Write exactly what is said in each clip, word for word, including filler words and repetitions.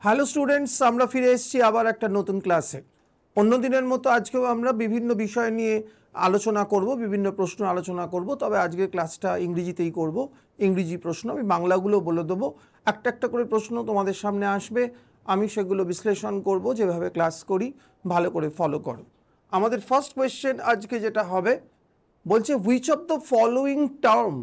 Hello students, আমরা ফিরে এসেছি আবার একটা নতুন ক্লাসে। অন্য দিনের মতো আজকেও আমরা বিভিন্ন বিষয় নিয়ে আলোচনা করব, বিভিন্ন প্রশ্ন আলোচনা করব। তবে আজকের ক্লাসটা ইংরেজিতেই করব, ইংরেজি প্রশ্ন। আমি বাংলাগুলো বলে দেবো, একটা একটা করে প্রশ্ন তোমাদের সামনে আসবে, আমি সেগুলো বিশ্লেষণ করব। যেভাবে ক্লাস করি ভালো করে ফলো করো। আমাদের ফার্স্ট কোয়েশ্চেন আজকে যেটা হবে, বলছে which of the following term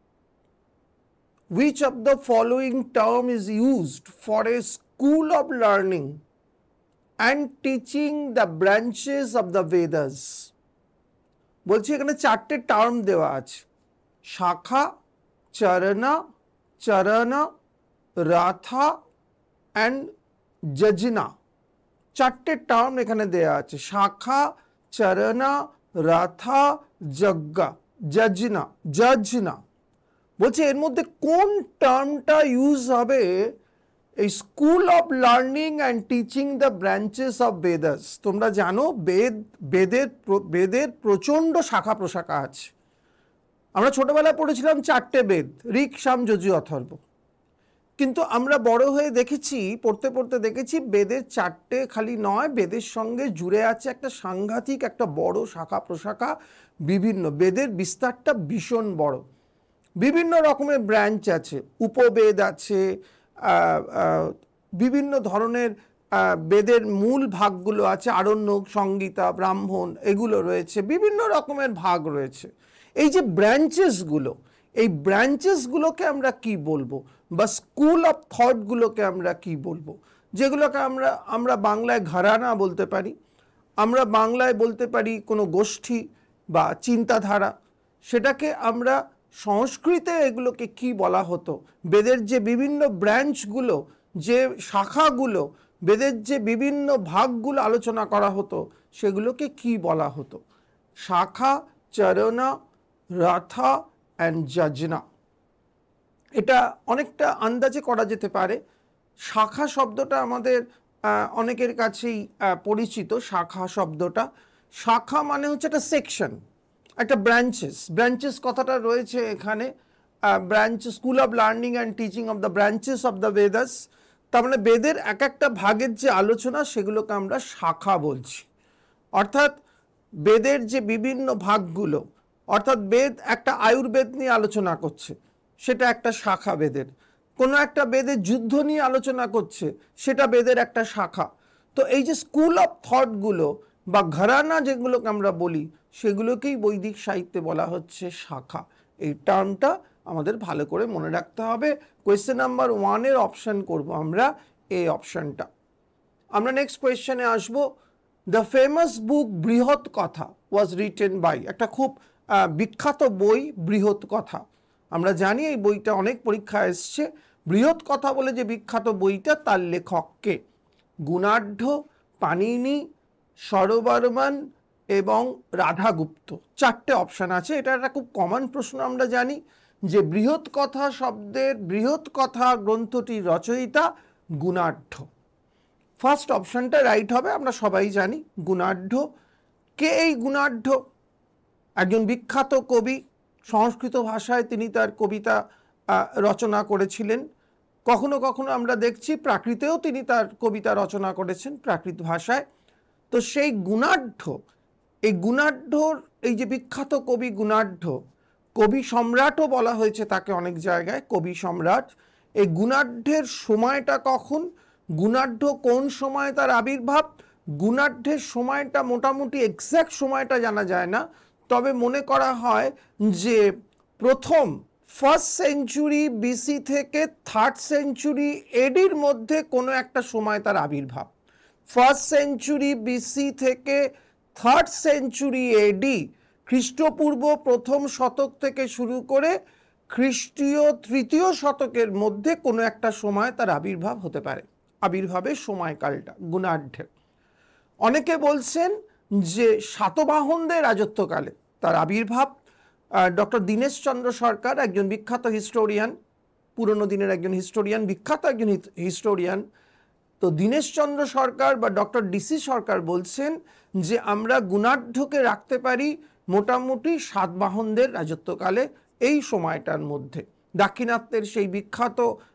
Which of the following term is used for a school of learning and teaching the branches of the Vedas? বলছি এখানে চারটে টার্ম দেওয়া আছে, শাখা, চরণা, চরণা, রাথা অ্যান্ড যজনা। চারটে টার্ম এখানে দেওয়া আছে, শাখা, চরণা, রাথা, যজ্ঞা, যজনা, যজনা। বলছে এর মধ্যে কোন টার্মটা ইউজ হবে এই school of learning and teaching the branches of Vedas. তোমরা জানো বেদ বেদের বেদের প্রচণ্ড শাখা প্রশাখা আছে। আমরা ছোটবেলায় পড়েছিলাম চারটে বেদ, ঋক, সাম, যজু, অথর্ব। কিন্তু আমরা বড় হয়ে দেখেছি, পড়তে পড়তে দেখেছি বেদের চারটে খালি নয়, বেদের সঙ্গে জুড়ে আছে একটা সাংঘাতিক একটা বড় শাখা প্রশাখা। বিভিন্ন বেদের বিস্তারটা ভীষণ বড়, বিভিন্ন রকমের ব্রাঞ্চ আছে, উপবেদ আছে, বিভিন্ন ধরনের বেদের মূল ভাগগুলো আছে, আরণ্যক, সংগীতা, ব্রাহ্মণ, এগুলো রয়েছে, বিভিন্ন রকমের ভাগ রয়েছে। এই যে ব্রাঞ্চেসগুলো, এই ব্রাঞ্চেসগুলোকে আমরা কি বলবো, বা স্কুল অফ থটগুলোকে আমরা কি বলবো, যেগুলোকে আমরা আমরা বাংলায় ঘরানা বলতে পারি, আমরা বাংলায় বলতে পারি কোনো গোষ্ঠী বা চিন্তাধারা। সেটাকে আমরা সংস্কৃতে এগুলোকে কি বলা হতো, বেদের যে বিভিন্ন ব্রাঞ্চগুলো, যে শাখাগুলো, বেদের যে বিভিন্ন ভাগগুলো আলোচনা করা হতো, সেগুলোকে কি বলা হতো? শাখা, চরণা, রাথা অ্যান্ড যজনা। এটা অনেকটা আন্দাজে করা যেতে পারে। শাখা শব্দটা আমাদের অনেকের কাছেই পরিচিত। শাখা শব্দটা, শাখা মানে হচ্ছে একটা সেকশন, একটা ব্রাঞ্চেস। ব্রাঞ্চেস কথাটা রয়েছে এখানে, branch, school of learning and teaching of the branches of the Vedas. তার মানে বেদের এক একটা ভাগের যে আলোচনা, সেগুলোকে আমরা শাখা বলছি। অর্থাৎ বেদের যে বিভিন্ন ভাগগুলো, অর্থাৎ বেদ একটা আয়ুর্বেদ নিয়ে আলোচনা করছে, সেটা একটা শাখা বেদের। কোনো একটা বেদের যুদ্ধ নিয়ে আলোচনা করছে, সেটা বেদের একটা শাখা। তো এই যে স্কুল অফ থটগুলো বা ঘরানা যেগুলোকে আমরা বলি, সেগুলোকেই বৈদিক সাহিত্যে বলা হচ্ছে শাখা। এই টার্মটা আমাদের ভালো করে মনে রাখতে হবে। কোয়েশ্চেন নাম্বার ওয়ানের অপশান করব আমরা এই অপশানটা। আমরা নেক্সট কোয়েশ্চেনে আসবো। দ্য ফেমাস বুক বৃহৎ কথা ওয়াজ রিটেন বাই, একটা খুব বিখ্যাত বই বৃহৎ কথা। আমরা জানি এই বইটা অনেক পরীক্ষা এসছে। বৃহৎ কথা বলে যে বিখ্যাত বইটা, তার লেখককে? গুণাঢ্য, পাণিনি, সরবর্মন এবং রাধাগুপ্ত। চারটে অপশান আছে। এটা একটা খুব কমন প্রশ্ন। আমরা জানি যে বৃহৎ কথা শব্দের, বৃহৎ কথা গ্রন্থটির রচয়িতা গুণাঢ্য। ফার্স্ট অপশানটা রাইট হবে, আমরা সবাই জানি গুণাঢ্য। কে এই গুণাঢ্য? একজন বিখ্যাত কবি, সংস্কৃত ভাষায় তিনি তার কবিতা রচনা করেছিলেন। কখনো কখনো আমরা দেখছি প্রাকৃতেও তিনি তার কবিতা রচনা করেছেন, প্রাকৃত ভাষায়। তো সেই গুণাঢ্য, এই গুণাঢ্যর, এই যে বিখ্যাত কবি গুণাঢ্য, কবি সম্রাটও বলা হয়েছে তাকে অনেক জায়গায়, কবি সম্রাট। এই গুণাঢ্যের সময়টা কখন, গুণাঢ্য কোন সময় তার আবির্ভাব? গুণাঢ্যের সময়টা মোটামুটি এক্স্যাক্ট সময়টা জানা যায় না, তবে মনে করা হয় যে প্রথম ফার্স্ট সেঞ্চুরি বিসি থেকে থার্ড সেঞ্চুরি এডির মধ্যে কোনো একটা সময় তার আবির্ভাব। ফার্স্ট সেঞ্চুরি বিসি থেকে থার্ড সেঞ্চুরি এডি, খ্রিস্টপূর্ব প্রথম শতক থেকে শুরু করে খ্রিস্টীয় তৃতীয় শতকের মধ্যে কোনো একটা সময় তার আবির্ভাব হতে পারে। আবির্ভাবের সময়কালটা গুণাঢ্যের। অনেকে বলছেন যে সাতবাহনদের রাজত্বকালে তার আবির্ভাব। ডক্টর দীনেশচন্দ্র সরকার, একজন বিখ্যাত হিস্টোরিয়ান, পুরনো দিনের একজন হিস্টোরিয়ান, বিখ্যাত একজন হিস্টোরিয়ান। তো দীনেশচন্দ্র সরকার বা ডক্টর ডিসি সরকার বলছেন যে আমরা গুণাঢ্যকে রাখতে পারি মোটামুটি সাতবাহনদের রাজত্বকালে, এই সময়টার মধ্যে। দাক্ষিণাত্যের সেই বিখ্যাত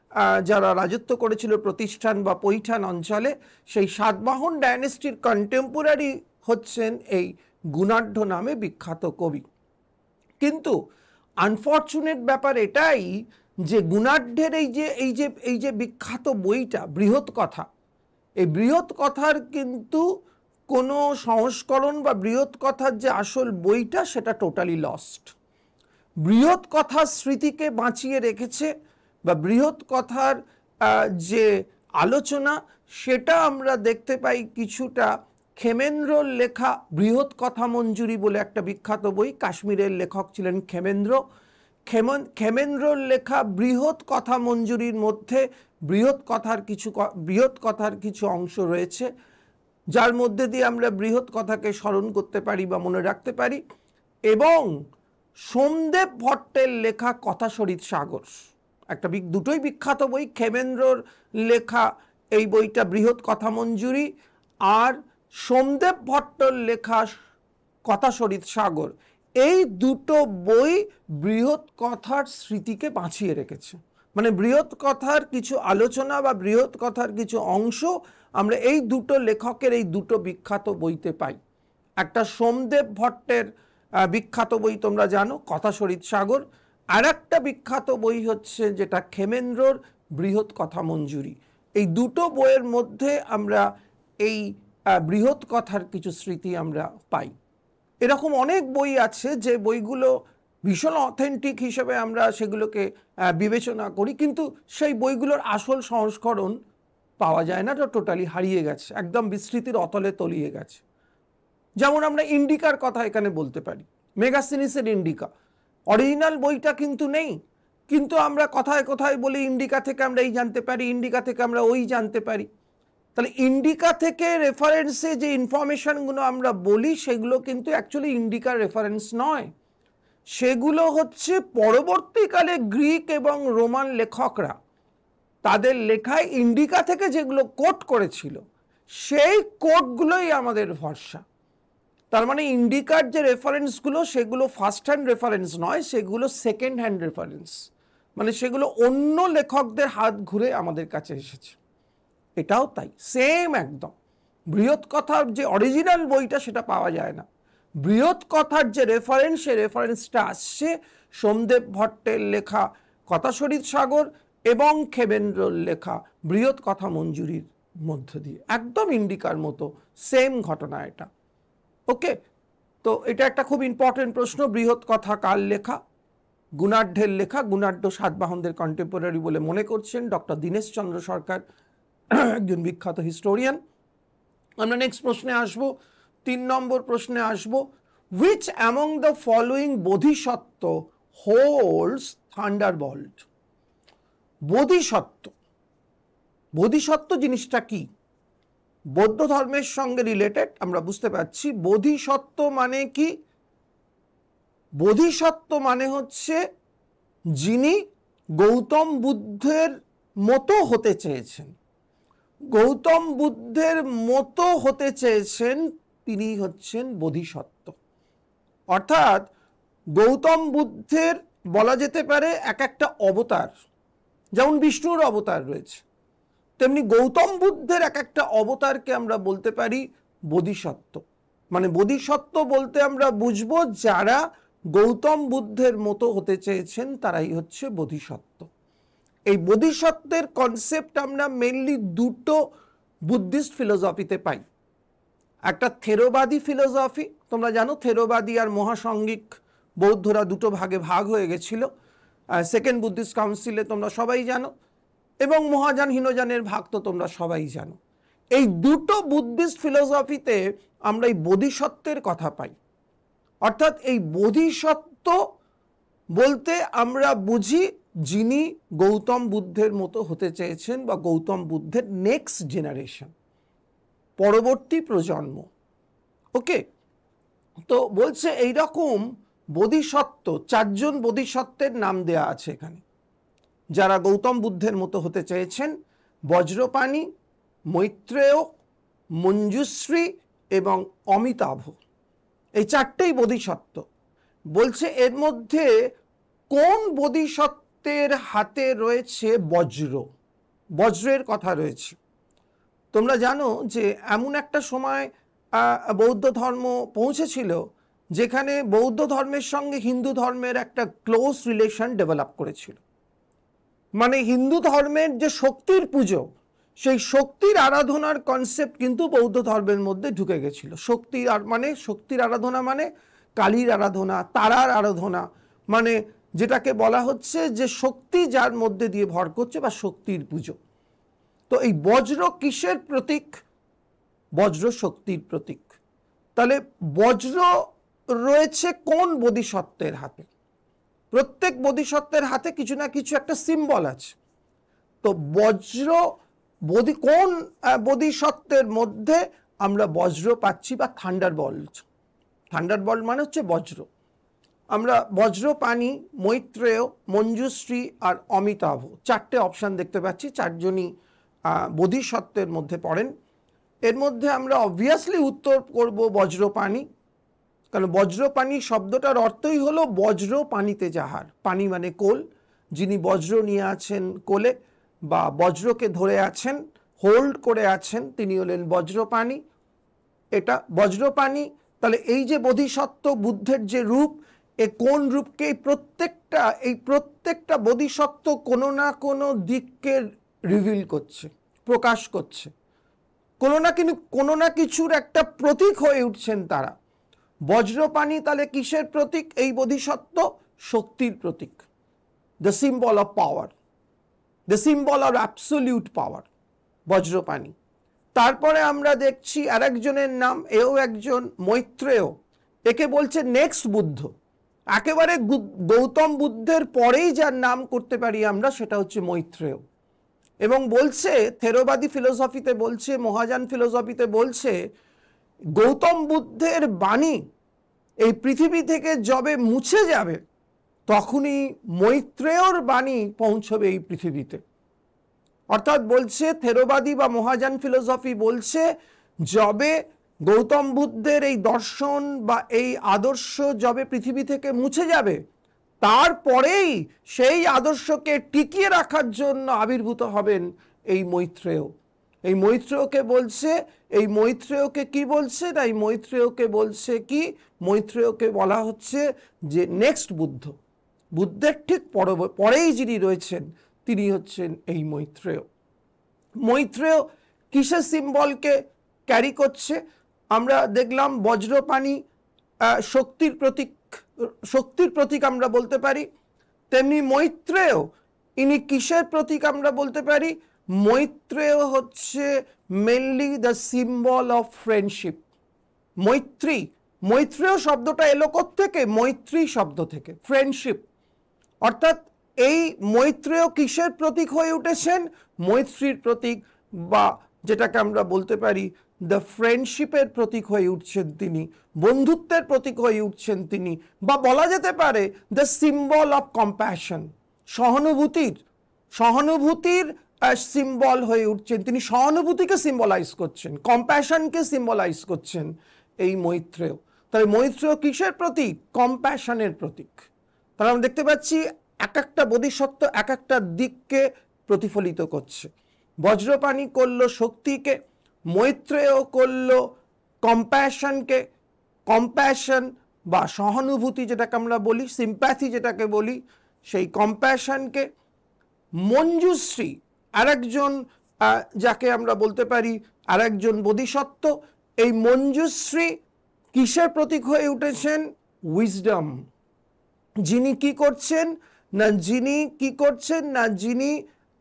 যারা রাজত্ব করেছিল প্রতিষ্ঠান বা পৈঠান অঞ্চলে, সেই সাতবাহন ডায়নেস্টির কন্টেম্পোরারি হচ্ছেন এই গুণাঢ্য নামে বিখ্যাত কবি। কিন্তু আনফর্চুনেট ব্যাপার এটাই যে গুণাঢ্যের এই যে এই যে এই যে বিখ্যাত বইটা বৃহৎ কথা, এই বৃহৎ কথার কিন্তু কোনো সংস্করণ বা বৃহৎ কথার যে আসল বইটা সেটা টোটালি লস্ট। বৃহৎ কথার স্মৃতিকে বাঁচিয়ে রেখেছে বা বৃহৎ কথার যে আলোচনা সেটা আমরা দেখতে পাই কিছুটা ক্ষেমেন্দ্রর লেখা বৃহৎ কথা মঞ্জুরি বলে একটা বিখ্যাত বই, কাশ্মীরের লেখক ছিলেন ক্ষেমেন্দ্র। ক্ষেমন ক্ষেমেন্দ্রর লেখা বৃহৎ কথা মঞ্জুরির মধ্যে বৃহৎ কথার কিছু বৃহৎ কথার কিছু অংশ রয়েছে, যার মধ্যে দিয়ে আমরা বৃহৎ কথাকে স্মরণ করতে পারি বা মনে রাখতে পারি। এবং সোমদেব ভট্টের লেখা কথাশরীত সাগর, একটা দুটোই বিখ্যাত বই। ক্ষেমেন্দ্রর লেখা এই বইটা বৃহৎ কথা মঞ্জুরি, আর সোমদেব ভট্টর লেখা কথাশরীত সাগর, এই দুটো বই বৃহৎ কথার স্মৃতিকে বাঁচিয়ে রেখেছে। মানে বৃহৎ কথার কিছু আলোচনা বা বৃহৎ কথার কিছু অংশ আমরা এই দুটো লেখকের এই দুটো বিখ্যাত বইতে পাই। একটা সোমদেব ভট্টের বিখ্যাত বই তোমরা জানো, কথাশরীত সাগর, আর একটা বিখ্যাত বই হচ্ছে যেটা ক্ষেমেন্দ্রর বৃহৎ কথা মঞ্জুরি। এই দুটো বইয়ের মধ্যে আমরা এই বৃহৎ কথার কিছু স্মৃতি আমরা পাই। এরকম অনেক বই আছে যে বইগুলো ভীষণ অথেন্টিক হিসেবে আমরা সেগুলোকে বিবেচনা করি, কিন্তু সেই বইগুলোর আসল সংস্করণ পাওয়া যায় না, তো টোটালি হারিয়ে গেছে, একদম বিস্মৃতির অতলে তলিয়ে গেছে। যেমন আমরা ইন্ডিকার কথা এখানে বলতে পারি, মেগাসিনিসের ইন্ডিকা, অরিজিনাল বইটা কিন্তু নেই, কিন্তু আমরা কথায় কথায় বলি ইন্ডিকা থেকে আমরা এই জানতে পারি, ইন্ডিকা থেকে আমরা ওই জানতে পারি। তাহলে ইন্ডিকা থেকে রেফারেন্সে যে ইনফরমেশনগুলো আমরা বলি সেগুলো কিন্তু অ্যাকচুয়ালি ইন্ডিকার রেফারেন্স নয়, সেগুলো হচ্ছে পরবর্তীকালে গ্রিক এবং রোমান লেখকরা তাদের লেখায় ইন্ডিকা থেকে যেগুলো কোট করেছিল সেই কোটগুলোই আমাদের ভরসা। তার মানে ইন্ডিকার যে রেফারেন্সগুলো সেগুলো ফার্স্ট হ্যান্ড রেফারেন্স নয়, সেগুলো সেকেন্ড হ্যান্ড রেফারেন্স, মানে সেগুলো অন্য লেখকদের হাত ঘুরে আমাদের কাছে এসেছে। এটাও তাই, সেম একদম। বৃহৎ কথার যে অরিজিনাল বইটা সেটা পাওয়া যায় না, বৃহৎ কথার যে রেফারেন্স সে রেফারেন্সটা আসছে সোমদেব ভট্টের লেখা কথাশরীত সাগর এবং ক্ষেমেন্দ্রর লেখা বৃহৎ কথা মঞ্জুরির মধ্য দিয়ে, একদম ইন্ডিকার মতো সেম ঘটনা এটা। ওকে, তো এটা একটা খুব ইম্পর্টেন্ট প্রশ্ন। বৃহৎ কথা কার লেখা? গুণাঢ্যের লেখা। গুণাঢ্য সাতবাহনদের কন্টেম্পোরারি বলে মনে করছেন ডক্টর দীনেশ চন্দ্র সরকার, একজন বিখ্যাত হিস্টোরিয়ান। আমরা নেক্সট প্রশ্নে আসব, তিন নম্বর প্রশ্নে আসব। Which among the following Bodhisattva holds thunderbolt? Bodhisattva, Bodhisattva জিনিসটা কি? বৌদ্ধ ধর্মের সঙ্গে রিলেটেড আমরা বুঝতে পারছি। বোধিসত্ত্ব মানে কি? বোধিসত্ত্ব মানে হচ্ছে যিনি গৌতম বুদ্ধের মতো হতে চেয়েছেন, গৌতম বুদ্ধের মতো হতে চেয়েছেন তিনি হচ্ছেন বোধিসত্ত্ব। অর্থাৎ গৌতম বুদ্ধের বলা যেতে পারে এক একটা অবতার, যেমন বিষ্ণুর অবতার রয়েছে, তেমনি গৌতম বুদ্ধের এক একটা অবতারকে আমরা বলতে পারি বোধিসত্ত্ব। মানে বোধিসত্ত্ব বলতে আমরা বুঝবো যারা গৌতম বুদ্ধের মতো হতে চেয়েছেন তারাই হচ্ছে বোধিসত্ত্ব। এই বোধিসত্ত্বের কনসেপ্ট আমরা মেনলি দুটো বুদ্ধিস্ট ফিলোসফিতে পাই। একটা থেরোবাদী ফিলোসফি, তোমরা জানো থেরোবাদী আর মহাসঙ্গিক বৌদ্ধরা দুটো ভাগে ভাগ হয়ে গেছিল সেকেন্ড বুদ্ধিস্ট কাউন্সিলে, তোমরা সবাই জানো, এবং মহাযান হীনযানের ভাগ তো তোমরা সবাই জানো। এই দুটো বুদ্ধিস্ট ফিলোসফিতে আমরা এই বোধিসত্ত্বের কথা পাই। অর্থাৎ এই বোধিসত্ত্ব বলতে আমরা বুঝি যিনি গৌতম বুদ্ধের মতো হতে চেয়েছেন বা গৌতম বুদ্ধের নেক্সট জেনারেশন, পরবর্তী প্রজন্ম। ওকে, তো বলছে এইরকম বোধিসত্ত্ব, চারজন বোধিসত্ত্বের নাম দেয়া আছে এখানে যারা গৌতম বুদ্ধের মতো হতে চেয়েছেন: বজ্রপাণি, মৈত্রেয়, মঞ্জুশ্রী এবং অমিতাভ। এই চারটেই বোধিসত্ত্ব। বলছে এর মধ্যে কোন বোধিসত্ত্ব বোধিসত্ত্বের হাতে রয়েছে বজ্র, বজ্রের কথা রয়েছে। তোমরা জানো যে এমন একটা সময় বৌদ্ধ ধর্ম পৌঁছেছিল যেখানে বৌদ্ধ ধর্মের সঙ্গে হিন্দু ধর্মের একটা ক্লোজ রিলেশন ডেভেলপ করেছিল। মানে হিন্দু ধর্মের যে শক্তির পুজো, সেই শক্তির আরাধনার কনসেপ্ট কিন্তু বৌদ্ধ ধর্মের মধ্যে ঢুকে গেছিল। শক্তির আর মানে শক্তির আরাধনা মানে কালীর আরাধনা, তারার আরাধনা, মানে যেটাকে বলা হচ্ছে যে শক্তি যার মধ্যে দিয়ে ভর করছে বা শক্তির পুজো। তো এই বজ্র কিসের প্রতীক? বজ্র শক্তির প্রতীক। তাহলে বজ্র রয়েছে কোন বোধিসত্ত্বের হাতে? প্রত্যেক বোধিসত্ত্বের হাতে কিছু না কিছু একটা সিম্বল আছে। তো বজ্র বোধি কোন বোধিসত্ত্বের মধ্যে আমরা বজ্র পাচ্ছি বা থান্ডারবল্ট? থান্ডারবল্ট মানে হচ্ছে বজ্র। আমরা বজ্র পানি, মৈত্রেয়, মঞ্জুশ্রী আর অমিতাভ, চারটে অপশান দেখতে পাচ্ছি। চারজনই বোধিসত্ত্বের মধ্যে পড়েন। এর মধ্যে আমরা অবভিয়াসলি উত্তর করব বজ্রপানি, কারণ বজ্রপানি শব্দটার অর্থই হলো বজ্র পানিতে যাহার। পানি মানে কোল, যিনি বজ্র নিয়ে আছেন কোলে বা বজ্রকে ধরে আছেন, হোল্ড করে আছেন, তিনি হলেন বজ্রপানি। এটা বজ্রপানি। তাহলে এই যে বোধিসত্ত্ব বুদ্ধের যে রূপ, এ কোন রূপকে? এই প্রত্যেকটা এই প্রত্যেকটা বোধিসত্ত্ব কোনো না কোনো দিককে রিভিল করছে, প্রকাশ করছে। কোনো না কিন্তু কোনো না কিছুর একটা প্রতীক হয়ে উঠছেন তারা। বজ্রপানি তাহলে কিসের প্রতীক? এই বোধিসত্ত্ব শক্তির প্রতীক, the symbol of power, the symbol of absolute power, Vajrapani. তারপরে আমরা দেখছি আরেকজনের নাম, এও একজন মৈত্রেয়। একে বলছে নেক্সট বুদ্ধ, একেবারে গৌতম বুদ্ধের পরেই যার নাম করতে পারি আমরা, সেটা হচ্ছে মৈত্রেয়। এবং বলছে থেরোবাদী ফিলোসফিতে বলছে, মহাযান ফিলোসফিতে বলছে, গৌতম বুদ্ধের বাণী এই পৃথিবী থেকে যবে মুছে যাবে তখনই মৈত্রেয়র বাণী পৌঁছবে এই পৃথিবীতে। অর্থাৎ বলছে থেরোবাদী বা মহাযান ফিলোসফি বলছে, যবে গৌতম বুদ্ধের এই দর্শন বা এই আদর্শ যবে পৃথিবী থেকে মুছে যাবে, তারপরেই সেই আদর্শকে টিকিয়ে রাখার জন্য আবির্ভূত হবেন এই মৈত্রেয়। এই মৈত্রেয়কে বলছে, এই মৈত্রেয়কে কি বলছে? না, এই মৈত্রেয়কে বলছে কি? মৈত্রেয়কে বলা হচ্ছে যে নেক্সট বুদ্ধ, বুদ্ধের ঠিক পরেই যিনি রয়েছেন তিনি হচ্ছেন এই মৈত্রেয়। মৈত্রেয় কিসের সিম্বলকে ক্যারি করছে? আমরা দেখলাম বজ্রপানি শক্তির প্রতীক, শক্তির প্রতীক আমরা বলতে পারি। তেমনি মৈত্রেয় ইনি কিসের প্রতীক আমরা বলতে পারি? মৈত্রেয় হচ্ছে mainly the symbol of friendship. মৈত্রী, মৈত্রেয় শব্দটা এলো কোত্থেকে? মৈত্রী শব্দ থেকে, ফ্রেন্ডশিপ। অর্থাৎ এই মৈত্রেয় কিসের প্রতীক হয়ে উঠেছেন? মৈত্রীর প্রতীক, বা যেটাকে আমরা বলতে পারি দ্য ফ্রেন্ডশিপের প্রতীক হয়ে উঠছেন তিনি, বন্ধুত্বের প্রতীক হয়ে উঠছেন তিনি, বা বলা যেতে পারে দ্য সিম্বল অফ কম্প্যাশন, সহানুভূতির সহানুভূতির সিম্বল হয়ে উঠছেন তিনি। সহানুভূতিকে সিম্বলাইজ করছেন, কম্প্যাশনকে সিম্বলাইজ করছেন এই মৈত্রেয়। তাই মৈত্রেয় কিসের প্রতীক? কম্প্যাশনের প্রতীক। তাহলে আমরা দেখতে পাচ্ছি এক একটা বোধিসত্ত্ব এক একটা দিককে প্রতিফলিত করছে। বজ্রপানি করলো শক্তিকে, মৈত্রেয় করলো কম্প্যাশনকে, কম্প্যাশন বা সহানুভূতি যেটাকে আমরা বলি, সিম্প্যাথি যেটাকে বলি, সেই কম্প্যাশনকে। মঞ্জুশ্রী আরেকজন, যাকে আমরা বলতে পারি আরেকজন বোধিসত্ত্ব। এই মঞ্জুশ্রী কিসের প্রতীক হয়ে উঠেছেন? উইজডম। যিনি কি করছেন না যিনি কি করছেন না যিনি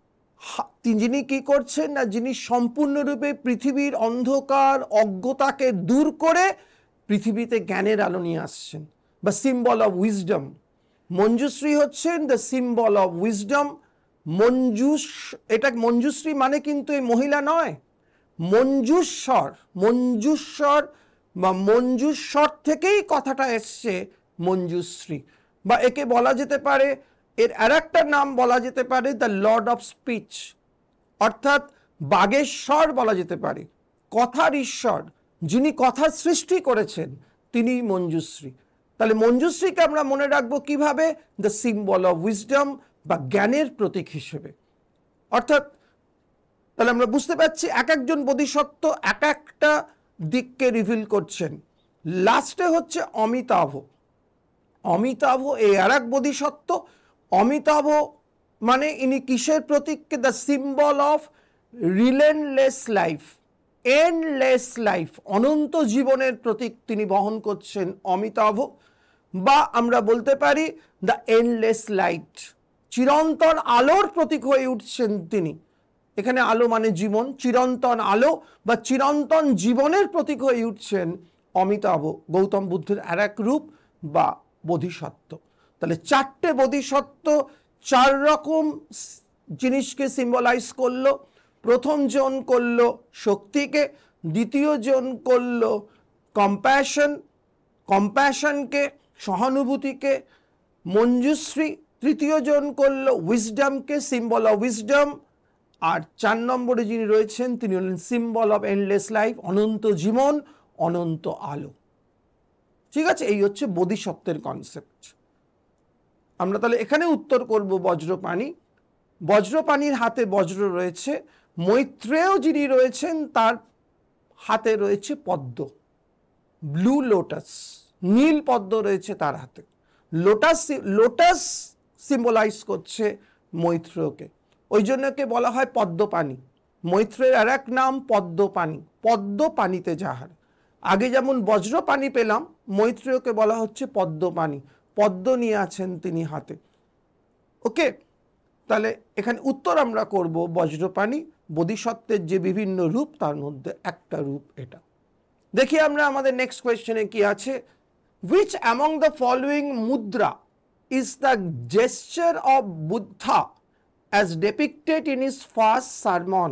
যিনি কি করছেন না যিনি সম্পূর্ণরূপে পৃথিবীর অন্ধকার অজ্ঞতাকে দূর করে পৃথিবীতে জ্ঞানের আলো নিয়ে আসছেন, বা সিম্বল অফ উইজডম। মঞ্জুশ্রী হচ্ছেন দ্য সিম্বল অফ উইজডম। মঞ্জুস, এটা মঞ্জুশ্রী মানে কিন্তু এই মহিলা নয়, মঞ্জুস্বর, মঞ্জুস্বর বা মঞ্জুস্বর থেকেই কথাটা এসছে মঞ্জুশ্রী। বা একে বলা যেতে পারে, এর আর একটা নাম বলা যেতে পারে দ্য লর্ড অফ স্পিচ, অর্থাৎ বাগেশ্বর বলা যেতে পারে, কথার ঈশ্বর, যিনি কথার সৃষ্টি করেছেন তিনি মঞ্জুশ্রী। তাহলে মঞ্জুশ্রীকে আমরা মনে রাখবো কিভাবে? দ্য সিম্বল অফ উইজডম, বা জ্ঞানের প্রতীক হিসেবে। অর্থাৎ তাহলে আমরা বুঝতে পারছি এক একজন বোধিসত্ত্ব এক একটা দিককে রিভিল করছেন। লাস্টে হচ্ছে অমিতাভ। অমিতাভ এই আর এক বোধিসত্ত্ব। অমিতাভ মানে ইনি কিসের প্রতীককে? The symbol of relentless life, endless life, অনন্ত জীবনের প্রতীক তিনি বহন করছেন অমিতাভ। বা আমরা বলতে পারি দ্য এন্ডলেস লাইট, চিরন্তন আলোর প্রতীক হয়ে উঠছেন তিনি। এখানে আলো মানে জীবন, চিরন্তন আলো বা চিরন্তন জীবনের প্রতীক হয়ে উঠছেন অমিতাভ, গৌতম বুদ্ধের আর এক রূপ বা বোধিসত্ত্ব। তাহলে চারটে বোধিসত্ত্ব চার রকম জিনিসকে সিম্বলাইজ করলো। প্রথম জন করলো শক্তিকে, দ্বিতীয় জন করলো কম্প্যাশন, কম্প্যাশনকে, সহানুভূতিকে, মঞ্জুশ্রী। তৃতীয় জন করলো উইজডমকে, সিম্বল অফ উইজডম। আর চার নম্বরে যিনি রয়েছেন তিনি হলেন সিম্বল অফ এন্ডলেস লাইফ, অনন্ত জীবন, অনন্ত আলো। ঠিক আছে, এই হচ্ছে বোধিসত্ত্বের কনসেপ্ট। আমরা তাহলে এখানে উত্তর করব বজ্রপাণি। বজ্রপাণির হাতে বজ্র রয়েছে। মৈত্রেয় যিনি রয়েছেন তার হাতে রয়েছে পদ্ম, ব্লু লোটাস, নীল পদ্ম রয়েছে তার হাতে। লোটাস, লোটাস সিম্বলাইজ করছে মৈত্রেয়কে, ওই জন্য কে বলা হয় পদ্মপাণি। মৈত্রেয়ের আর এক নাম পদ্মপাণি, পদ্ম পানিতে যাহার। আগে যেমন বজ্রপাণি পেলাম, মৈত্রেয়কে বলা হচ্ছে পদ্মপাণি, পদ্ম নিয়ে আছেন তিনি হাতে। ওকে, তাহলে এখানে উত্তর আমরা করব বজ্রপাণি। বোধিসত্ত্বের যে বিভিন্ন রূপ তার মধ্যে একটা রূপ এটা। দেখি আমরা আমাদের নেক্সট কোয়েশ্চেনে কি আছে। Which among the following mudra is the gesture of Buddha as depicted in his first sermon?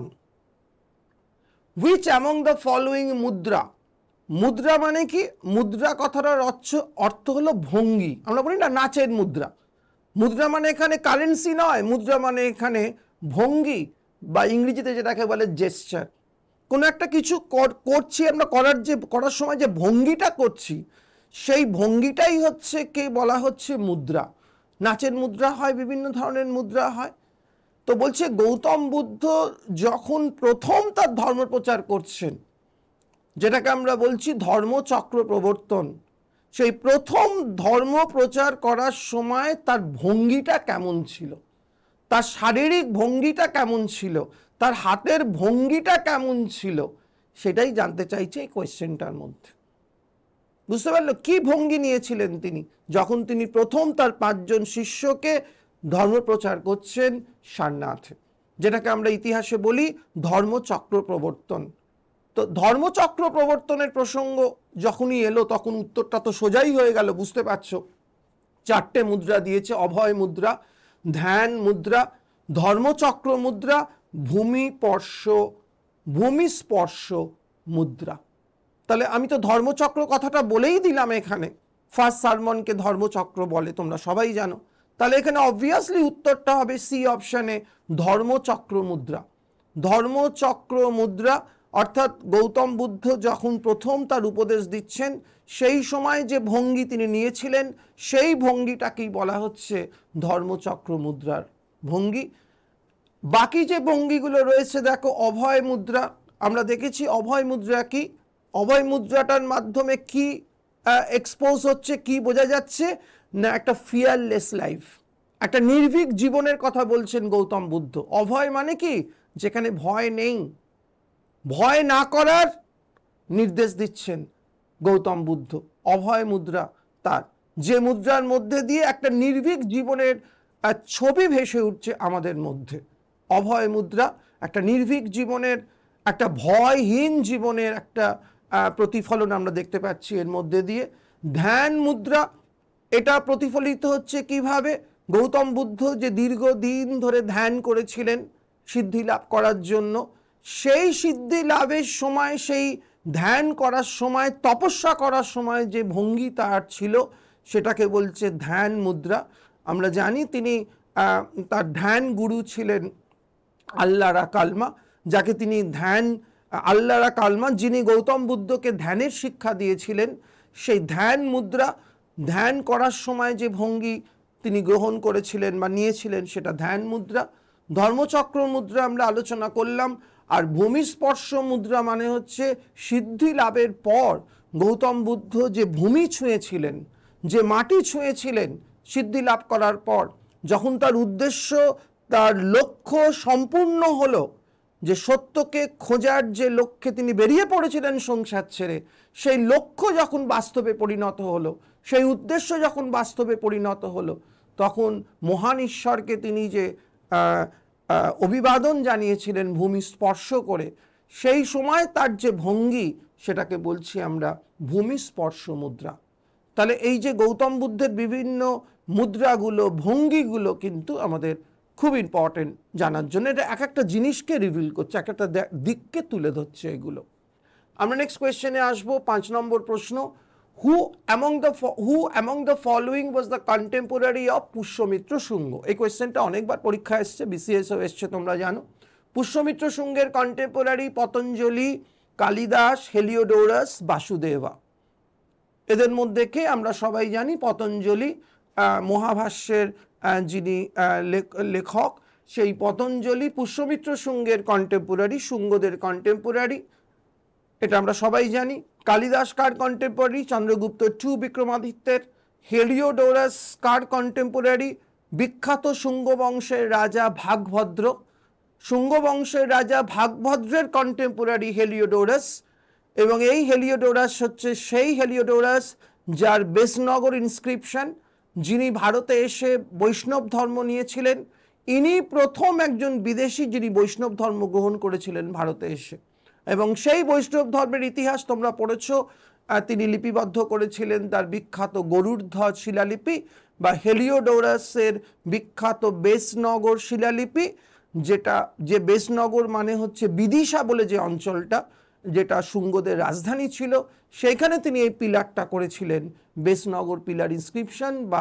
Which among the following mudra? মুদ্রা মানে কি? মুদ্রা কথাটার অর্থ অর্থ হলো ভঙ্গি। আমরা বলি না নাচের মুদ্রা। মুদ্রা মানে এখানে কারেন্সি নয়, মুদ্রা মানে এখানে ভঙ্গি বা ইংরেজিতে যেটাকে বলে জেস্চার। কোনো একটা কিছু করছি আমরা, করার যে করার সময় যে ভঙ্গিটা করছি সেই ভঙ্গিটাই হচ্ছে কে বলা হচ্ছে মুদ্রা। নাচের মুদ্রা হয়, বিভিন্ন ধরনের মুদ্রা হয়। তো বলছে গৌতম বুদ্ধ যখন প্রথম তার ধর্ম প্রচার করছেন, যেটাকে আমরা বলছি ধর্মচক্র প্রবর্তন, সেই প্রথম ধর্ম প্রচার করার সময় তার ভঙ্গিটা কেমন ছিল, তার শারীরিক ভঙ্গিটা কেমন ছিল, তার হাতের ভঙ্গিটা কেমন ছিল, সেটাই জানতে চাইছে এই কোয়েশ্চেনটার মধ্যে। বুঝতে পারলো কি ভঙ্গি নিয়েছিলেন তিনি যখন তিনি প্রথম তার পাঁচজন শিষ্যকে ধর্ম প্রচার করছেন সারনাথে, যেটাকে আমরা ইতিহাসে বলি ধর্মচক্র প্রবর্তন। তো ধর্মচক্র প্রবর্তনের প্রসঙ্গ যখনই এলো তখন উত্তরটা তো সোজাই হয়ে গেল, বুঝতে পারছো। চারটে মুদ্রা দিয়েছে, অভয় মুদ্রা, ধ্যান মুদ্রা, ধর্মচক্র মুদ্রা, ভূমিস্পর্শ ভূমিস্পর্শ মুদ্রা। তাহলে আমি তো ধর্মচক্র কথাটা বলেই দিলাম এখানে, ফার্স্ট সারমনকে ধর্মচক্র বলে, তোমরা সবাই জানো। তাহলে এখানে অবভিয়াসলি উত্তরটা হবে সি অপশানে, ধর্মচক্র মুদ্রা। ধর্মচক্র মুদ্রা অর্থাৎ গৌতম বুদ্ধ যখন প্রথম তার উপদেশ দিচ্ছেন সেই সময় যে ভঙ্গি তিনি নিয়েছিলেন সেই ভঙ্গিটাকেই বলা হচ্ছে ধর্মচক্র মুদ্রার ভঙ্গি। বাকি যে ভঙ্গিগুলো রয়েছে দেখো, অভয় মুদ্রা আমরা দেখেছি। অভয় মুদ্রা কি? অভয় মুদ্রাটার মাধ্যমে কি এক্সপোজ হচ্ছে, কি বোঝা যাচ্ছে না? একটা ফিয়ারলেস লাইফ, একটা নির্ভীক জীবনের কথা বলছেন গৌতম বুদ্ধ। অভয় মানে কি? যেখানে ভয় নেই, ভয় না করার নির্দেশ দিচ্ছেন গৌতম বুদ্ধ। অভয় মুদ্রা তার, যে মুদ্রার মধ্যে দিয়ে একটা নির্ভীক জীবনের ছবি ভেসে উঠছে আমাদের মধ্যে। অভয় মুদ্রা একটা নির্ভীক জীবনের, একটা ভয়হীন জীবনের একটা প্রতিফলন আমরা দেখতে পাচ্ছি এর মধ্যে দিয়ে। ধ্যান মুদ্রা, এটা প্রতিফলিত হচ্ছে কিভাবে? গৌতম বুদ্ধ যে দীর্ঘদিন ধরে ধ্যান করেছিলেন সিদ্ধি লাভ করার জন্য, সেই সিদ্ধি লাভের সময়, সেই ধ্যান করার সময়, তপস্যা করার সময় যে ভঙ্গি তার ছিল সেটাকে বলছে ধ্যান মুদ্রা। আমরা জানি তিনি তার ধ্যান গুরু ছিলেন আল্লারা কালমা, যাকে তিনি ধ্যান আল্লারা কালমা যিনি গৌতম বুদ্ধকে ধ্যানের শিক্ষা দিয়েছিলেন। সেই ধ্যান মুদ্রা, ধ্যান করার সময় যে ভঙ্গি তিনি গ্রহণ করেছিলেন বা নিয়েছিলেন সেটা ধ্যান মুদ্রা। ধর্মচক্র মুদ্রা আমরা আলোচনা করলাম। আর ভূমিস্পর্শ মুদ্রা মানে হচ্ছে সিদ্ধি লাভের পর গৌতম বুদ্ধ যে ভূমি ছুঁয়েছিলেন, যে মাটি ছুঁয়েছিলেন সিদ্ধি লাভ করার পর, যখন তার উদ্দেশ্য, তার লক্ষ্য সম্পূর্ণ হলো, যে সত্যকে খোঁজার যে লক্ষ্যে তিনি বেরিয়ে পড়েছিলেন সংসার ছেড়ে, সেই লক্ষ্য যখন বাস্তবে পরিণত হলো, সেই উদ্দেশ্য যখন বাস্তবে পরিণত হলো, তখন মহান ঈশ্বরকে তিনি যে অভিবাদন জানিয়েছিলেন ভূমি স্পর্শ করে, সেই সময় তার যে ভঙ্গি, সেটাকে বলছি আমরা ভূমি স্পর্শ মুদ্রা। তাহলে এই যে গৌতম বুদ্ধের বিভিন্ন মুদ্রাগুলো, ভঙ্গিগুলো কিন্তু আমাদের খুব ইম্পর্টেন্ট জানার জন্য। এটা এক একটা জিনিসকে রিভিল করছে, এক একটা দিককে তুলে ধরছে এগুলো। আমরা নেক্সট কোয়েশ্চেনে আসবো, পাঁচ নম্বর প্রশ্ন। Who among the who among the following was the contemporary of Pushyamitra Shunga? এই কোয়েশ্চেনটা অনেকবার পরীক্ষা এসছে, বিসিএসও এসছে, তোমরা জানো। পুষ্যমিত্র শুঙ্গের কন্টেম্পোরারি পতঞ্জলি, কালিদাস, হেলিওডোরাস, বাসুদেবা। এদের মধ্যে কে? আমরা সবাই জানি পতঞ্জলি, মহাভাষ্যের যিনি লেখক, সেই পতঞ্জলি পুষ্যমিত্র শুঙ্গের কন্টেম্পোরারি, শুঙ্গদের কন্টেম্পোরারি, এটা আমরা সবাই জানি। কালিদাস কার কন্টেম্পোরারি? চন্দ্রগুপ্ত টু বিক্রমাদিত্যের। হেলিওডোরাস কার কন্টেম্পোরারি? বিখ্যাত শুঙ্গ বংশের রাজা ভাগভদ্র। শুঙ্গ বংশের রাজা ভাগভদ্রের কন্টেম্পোরারি হেলিওডোরাস। এবং এই হেলিওডোরাস হচ্ছে সেই হেলিওডোরাস যার বেসনগর ইনস্ক্রিপশন, যিনি ভারতে এসে বৈষ্ণব ধর্ম নিয়েছিলেন। ইনি প্রথম একজন বিদেশি যিনি বৈষ্ণব ধর্ম গ্রহণ করেছিলেন ভারতে এসে, এবং সেই বৈষ্ণব ধর্মের ইতিহাস তোমরা পড়েছ। তিনি লিপিবদ্ধ করেছিলেন তার বিখ্যাত গরুড়ধ্বজ শিলালিপি বা হেলিওডোরাসের বিখ্যাত বেসনগর শিলালিপি, যেটা যে বেসনগর মানে হচ্ছে বিদিশা বলে যে অঞ্চলটা, যেটা শুঙ্গদের রাজধানী ছিল, সেইখানে তিনি এই পিলারটা করেছিলেন, বেসনগর পিলার ইনস্ক্রিপশন বা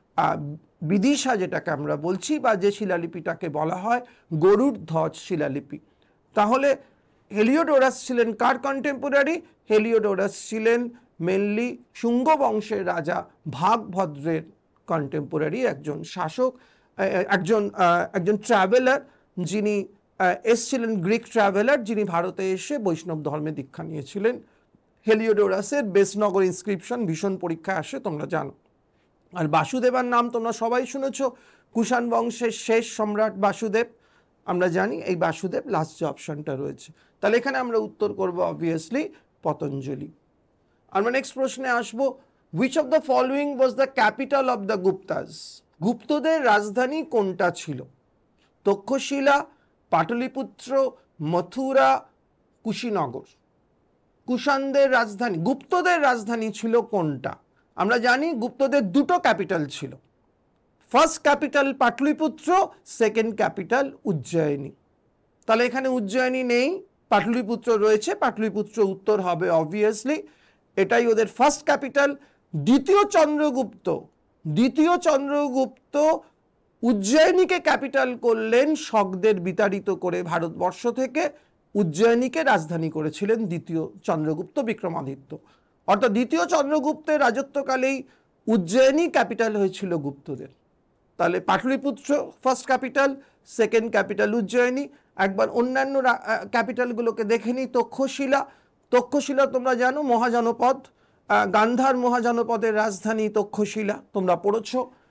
বিদিশা যেটাকে আমরা বলছি, বা যে শিলালিপিটাকে বলা হয় গরুড়ধ্বজ শিলালিপি। তাহলে হেলিওডোরাস ছিলেন কার কন্টেম্পোরারি? হেলিওডোরাস ছিলেন মেনলি শুঙ্গ বংশের রাজা ভাগভদ্রের কন্টেম্পোরারি, একজন শাসক, একজন একজন ট্রাভেলার, যিনি এসছিলেন, গ্রিক ট্রাভেলার, যিনি ভারতে এসে বৈষ্ণব ধর্মে দীক্ষা নিয়েছিলেন। হেলিওডোরাসের বেসনগর ইনস্ক্রিপশন ভীষণ পরীক্ষায় আসে, তোমরা জানো। আর বাসুদেবার নাম তোমরা সবাই শুনেছ, কুষাণ বংশের শেষ সম্রাট বাসুদেব। আমরা জানি এই বাসুদেব লাস্ট যে অপশনটা রয়েছে। তাহলে এখানে আমরা উত্তর করব অবভিয়াসলি পতঞ্জলি। আমরা নেক্সট প্রশ্নে আসবো, which of the following was the capital of the Guptas? গুপ্তদের রাজধানী কোনটা ছিল? তক্ষশিলা, পাটলিপুত্র, মথুরা, কুশীনগর। কুষাণদের রাজধানী, গুপ্তদের রাজধানী ছিল কোনটা? আমরা জানি গুপ্তদের দুটো ক্যাপিটাল ছিল, first capital Pataliputra, second capital Ujjayini. তাহলে এখানে উজ্জয়িনী নেই, পাটলিপুত্র রয়েছে, পাটলিপুত্র উত্তর হবে অবভিয়াসলি, এটাই ওদের ফার্স্ট ক্যাপিটাল। দ্বিতীয় চন্দ্রগুপ্ত দ্বিতীয় চন্দ্রগুপ্ত উজ্জয়িনীকে ক্যাপিটাল করলেন, শকদের বিতাড়িত করে ভারতবর্ষ থেকে উজ্জয়িনীকে রাজধানী করেছিলেন দ্বিতীয় চন্দ্রগুপ্ত বিক্রমাদিত্য। অর্থাৎ দ্বিতীয় চন্দ্রগুপ্তের রাজত্বকালেই উজ্জয়িনী ক্যাপিটাল হয়েছিল গুপ্তদের। তাহলে Pataliputra first capital, second capital Ujjayini. একবার অন্যান্য ক্যাপিটালগুলোকে দেখে নিই। তক্ষশিলা, তক্ষশিলা তোমরা জানো মহাজনপদ, গান্ধার মহাজনপদের রাজধানী তক্ষশিলা, তোমরা পড়েছ।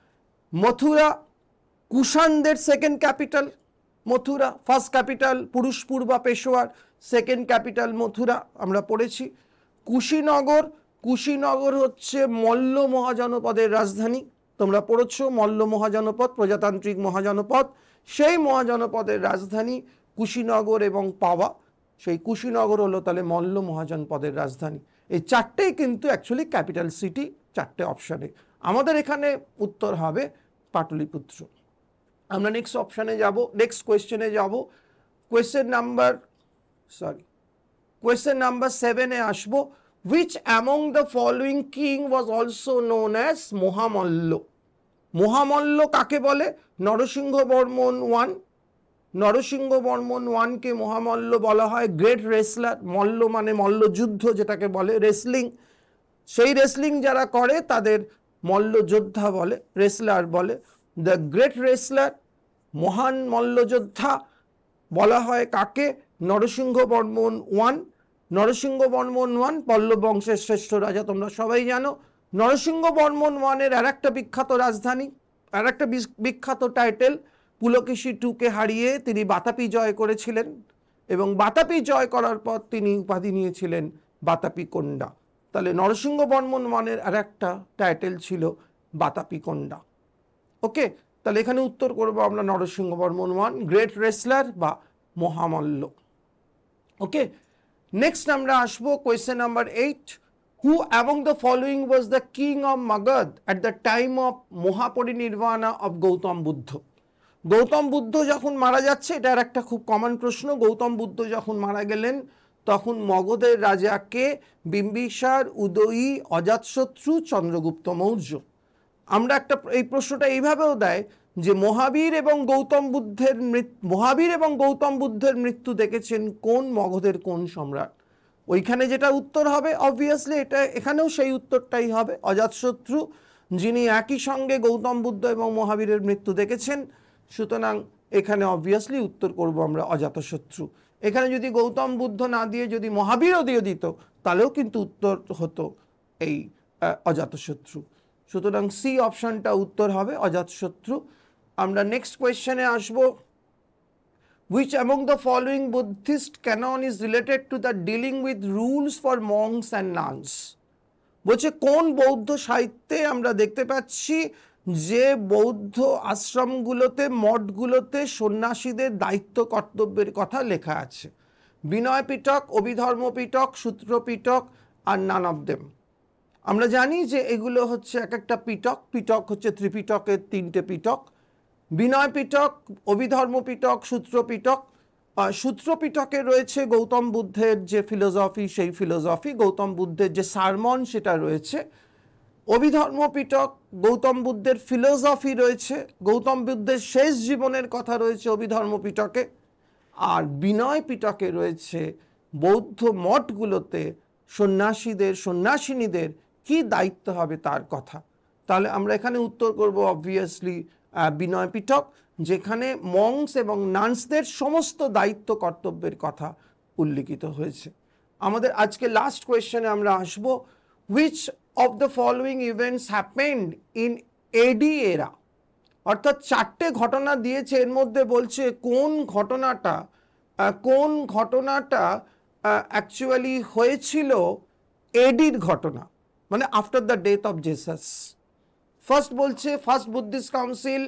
মথুরা কুষাণদের second capital, Mathura. First capital Purushapura বা পেশোয়ার, সেকেন্ড ক্যাপিটাল মথুরা, আমরা পড়েছি। কুশীনগর, কুশীনগর হচ্ছে মল্ল মহাজনপদের রাজধানী, তোমরা পড়েছ। মল্ল মহাজনপদ, প্রজাতান্ত্রিক মহাজনপদ, সেই মহাজনপদের রাজধানী কুশীনগর এবং পাওয়া, সেই কুশীনগর হলো তাহলে মল্ল মহাজনপদের রাজধানী। এই চারটেই কিন্তু অ্যাকচুয়ালি ক্যাপিটাল সিটি, চারটে অপশানে। আমাদের এখানে উত্তর হবে পাটলিপুত্র। আমরা নেক্সট অপশানে যাব, নেক্সট কোয়েশ্চেনে যাব। Question number sorry question number সেভেনে আসবো। Which among the following king was also known as Mahamalla? Mahamalla কাকে বলে? নরসিংহ বর্মন ওয়ান, নরসিংহ বর্মন ওয়ানকে মহামল্ল বলা হয়। গ্রেট রেসলার, মল্ল মানে মল্লযুদ্ধ যেটাকে বলে, রেসলিং, সেই রেসলিং যারা করে তাদের মল্লযোদ্ধা বলে, রেসলার বলে। দ্য গ্রেট রেসলার, মহান মল্লযোদ্ধা বলা হয় কাকে? নরসিংহ বর্মন ওয়ান। নরসিংহ বর্মন ওয়ান পল্লব বংশের শ্রেষ্ঠ রাজা, তোমরা সবাই জানো। নরসিংহ বর্মন ওয়ানের আর একটা বিখ্যাত রাজধানী, আর একটা বিখ্যাত টাইটেল, পুলকেশী টুকে হারিয়ে তিনি বাতাপি জয় করেছিলেন, এবং বাতাপি জয় করার পর তিনি উপাধি নিয়েছিলেন বাতাপি কোন্ডা। তাহলে নরসিংহ বর্মন ওয়ানের আর একটা টাইটেল ছিল বাতাপি কোন্ডা। ওকে, তাহলে এখানে উত্তর করবো আমরা Narasimha Varman one, great wrestler বা মহামল্ল। ওকে, নেক্সট আমরা আসবো question number eight. Who among the following was the king of Magadha at the time of Mahaparinirvana of Gautama Buddha? Gautama Buddha যখন মারা যাচ্ছে, এটা আর একটা খুব কমন প্রশ্ন। গৌতম বুদ্ধ যখন মারা গেলেন তখন মগধের রাজাকে বিম্বিসার, উদয়ী, অজাতশত্রু, চন্দ্রগুপ্ত মৌর্য। আমরা একটা এই প্রশ্নটা এইভাবেও দেয় যে মহাবীর এবং গৌতম বুদ্ধের মৃত্যু মহাবীর এবং গৌতম বুদ্ধের মৃত্যু দেখেছেন কোন মগধের কোন সম্রাট? ওইখানে যেটা উত্তর হবে অবভিয়াসলি এটা এখানেও সেই উত্তরটাই হবে, অজাতশত্রু, যিনি একই সঙ্গে গৌতম বুদ্ধ এবং মহাবীরের মৃত্যু দেখেছেন। সুতরাং এখানে অবভিয়াসলি উত্তর করব আমরা অজাতশত্রু। এখানে যদি গৌতম বুদ্ধ না দিয়ে যদি মহাবীরও দিয়ে দিত তাহলেও কিন্তু উত্তর হতো এই অজাতশত্রু। সুতরাং সি অপশনটা উত্তর হবে অজাতশত্রু। আমরা নেক্সট কোয়েশ্চেনে আসবো। Which among the following Buddhist canon is related to the dealing with rules for monks and nuns? বলছে কোন বৌদ্ধ সাহিত্যে আমরা দেখতে পাচ্ছি যে বৌদ্ধ আশ্রমগুলোতে, মঠগুলোতে সন্ন্যাসীদের দায়িত্ব কর্তব্যের কথা লেখা আছে? বিনয় পিটক, অভিধর্ম পিটক, সূত্র পিটক আর নান অফ দেম। আমরা জানি যে এগুলো হচ্ছে এক একটা পিটক। পিটক হচ্ছে ত্রিপিটকের তিনটে পিটক, বিনয় পিটক, অভিধর্ম পিটক, সূত্র পিটক। সূত্র পিটকে রয়েছে গৌতম বুদ্ধের যে ফিলোসফি, সেই ফিলোসফি, গৌতম বুদ্ধের যে সারমন সেটা রয়েছে। অভিধর্ম পিটক গৌতম বুদ্ধের ফিলোসফি রয়েছে, গৌতম বুদ্ধের শেষ জীবনের কথা রয়েছে অভিধর্ম পিটকে। আর বিনয় পিটকে রয়েছে বৌদ্ধ মঠগুলোতে সন্ন্যাসীদের, সন্ন্যাসিনীদের কি দায়িত্ব হবে তার কথা। তাহলে আমরা এখানে উত্তর করব অবভিয়াসলি বিনয় পিটক, যেখানে মংস এবং নান্সদের সমস্ত দায়িত্ব কর্তব্যের কথা উল্লিখিত হয়েছে। আমাদের আজকে লাস্ট কোয়েশ্চেনে আমরা আসব। Which of the following events happened in AD era? অর্থাৎ চারটে ঘটনা দিয়েছে, এর মধ্যে বলছে কোন ঘটনাটা কোন ঘটনাটা অ্যাকচুয়ালি হয়েছিল এডির ঘটনা, মানে after the death of Jesus. First বলছে first Buddhist council,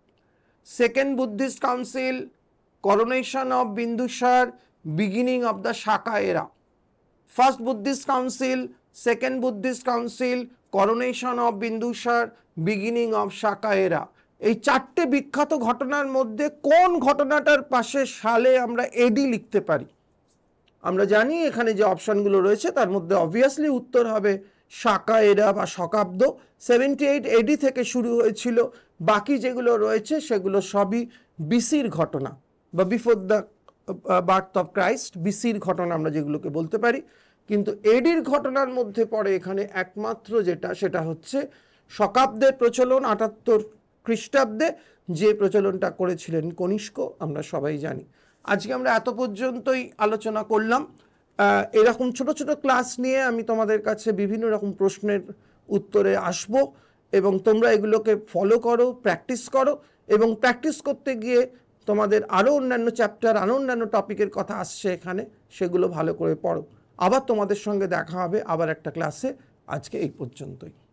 second Buddhist council, coronation of Bindusara, beginning of the Shaka era. First Buddhist council, second Buddhist council, coronation of Bindusara, beginning of Shaka era. এই চারটে বিখ্যাত ঘটনার মধ্যে কোন ঘটনাটার পাশে সালে আমরা এডি লিখতে পারি? আমরা জানি এখানে যে অপশনগুলো রয়েছে তার মধ্যে অবভিয়াসলি উত্তর হবে শাকা এরা বা শকাব্দ। সেভেন্টি এইট এডি থেকে শুরু হয়েছিল, বাকি যেগুলো রয়েছে সেগুলো সবই বিসির ঘটনা বা before the birth of Christ, বিসির ঘটনা আমরা যেগুলোকে বলতে পারি। কিন্তু এডির ঘটনার মধ্যে পড়ে এখানে একমাত্র যেটা, সেটা হচ্ছে শকাব্দের প্রচলন, আটাত্তর খ্রিস্টাব্দে যে প্রচলনটা করেছিলেন কনিষ্ক, আমরা সবাই জানি। আজকে আমরা এত পর্যন্তই আলোচনা করলাম। এরকম ছোট ছোট ক্লাস নিয়ে আমি তোমাদের কাছে বিভিন্ন রকম প্রশ্নের উত্তরে আসব, এবং তোমরা এগুলোকে ফলো করো, প্র্যাকটিস করো, এবং প্র্যাকটিস করতে গিয়ে তোমাদের আরও অন্যান্য চ্যাপ্টার, আরও অন্যান্য টপিকের কথা আসছে এখানে, সেগুলো ভালো করে পড়ো। আবার তোমাদের সঙ্গে দেখা হবে আবার একটা ক্লাসে। আজকে এই পর্যন্তই।